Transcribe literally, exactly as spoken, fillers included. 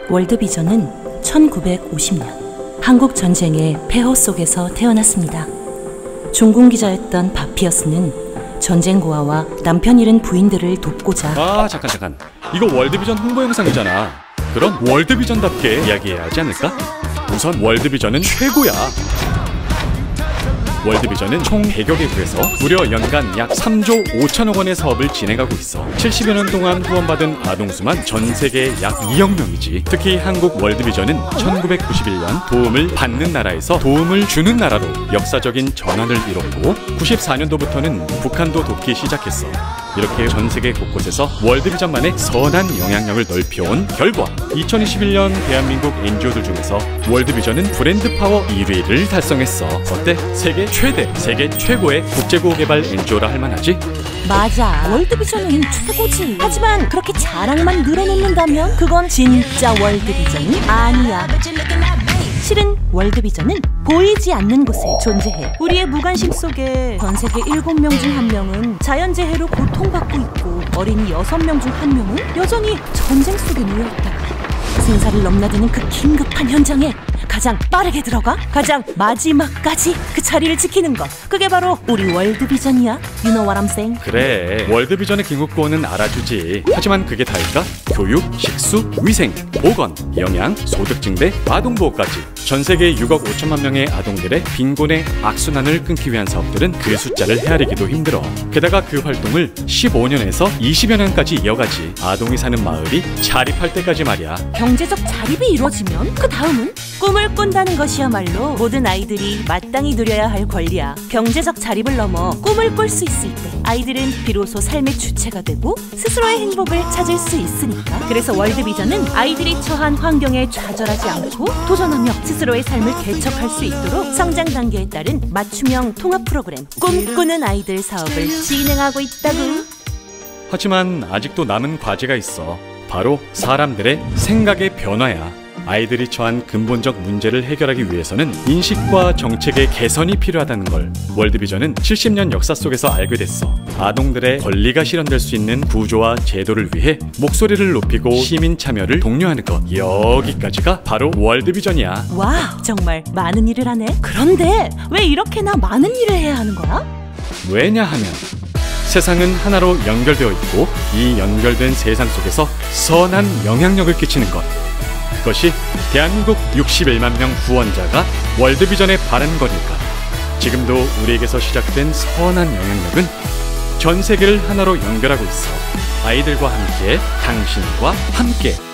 월드비전은 천구백오십 년 한국 전쟁의 폐허 속에서 태어났습니다. 종군기자였던 바피어스는 전쟁 고아와 남편 잃은 부인들을 돕고자. 아 잠깐 잠깐 이거 월드비전 홍보 영상이잖아. 그럼 월드비전답게 이야기해야 하지 않을까? 우선 월드비전은 최고야. 월드비전은 총 백여 개국에서 무려 연간 약 삼조 오천억 원의 사업을 진행하고 있어. 칠십여 년 동안 후원받은 아동수만 전 세계 약 이억 명이지. 특히 한국 월드비전은 천구백구십일 년 도움을 받는 나라에서 도움을 주는 나라로 역사적인 전환을 이뤘고, 구십사 년도부터는 북한도 돕기 시작했어. 이렇게 전 세계 곳곳에서 월드비전만의 선한 영향력을 넓혀온 결과 이천이십일 년 대한민국 엔지오들 중에서 월드비전은 브랜드 파워 일 위를 달성했어. 어때? 세계 최대, 세계 최고의 국제구호 개발 엔지오라 할 만하지? 맞아, 월드비전은 최고지. 하지만 그렇게 자랑만 늘어놓는다면 그건 진짜 월드비전이 아니야. 실은 월드비전은 보이지 않는 곳에 존재해. 우리의 무관심 속에 전 세계 일곱 명 중 한 명은 자연재해로 고통받고 있고, 어린이 여섯 명 중 한 명은 여전히 전쟁 속에 놓여있다가 생사를 넘나드는 그 긴급한 현장에 가장 빠르게 들어가 가장 마지막까지 그 자리를 지키는 것, 그게 바로 우리 월드비전이야. You know what I'm saying? 그래, 월드비전의 긴급구호는 알아주지. 하지만 그게 다일까? 교육, 식수, 위생, 보건, 영양, 소득 증대, 아동보호까지 전 세계 육억 오천만 명의 아동들의 빈곤의 악순환을 끊기 위한 사업들은 그 숫자를 헤아리기도 힘들어. 게다가 그 활동을 십오 년에서 이십여 년까지 이어가지. 아동이 사는 마을이 자립할 때까지 말이야. 경제적 자립이 이루어지면 그 다음은 꿈을 꾼다는 것이야말로 모든 아이들이 마땅히 누려야 할 권리야. 경제적 자립을 넘어 꿈을 꿀 수 있을 때 아이들은 비로소 삶의 주체가 되고 스스로의 행복을 찾을 수 있으니까. 그래서 월드비전은 아이들이 처한 환경에 좌절하지 않고 도전하며 스스로의 삶을 개척할 수 있도록 성장 단계에 따른 맞춤형 통합 프로그램 꿈꾸는 아이들 사업을 진행하고 있다고. 하지만 아직도 남은 과제가 있어. 바로 사람들의 생각의 변화야. 아이들이 처한 근본적 문제를 해결하기 위해서는 인식과 정책의 개선이 필요하다는 걸 월드비전은 칠십 년 역사 속에서 알게 됐어. 아동들의 권리가 실현될 수 있는 구조와 제도를 위해 목소리를 높이고 시민 참여를 독려하는 것, 여기까지가 바로 월드비전이야. 와, 정말 많은 일을 하네. 그런데 왜 이렇게나 많은 일을 해야 하는 거야? 왜냐하면 세상은 하나로 연결되어 있고, 이 연결된 세상 속에서 선한 영향력을 끼치는 것, 그것이 대한민국 육십일만 명 후원자가 월드비전에 바른 거니까. 지금도 우리에게서 시작된 선한 영향력은 전 세계를 하나로 연결하고 있어. 아이들과 함께, 당신과 함께.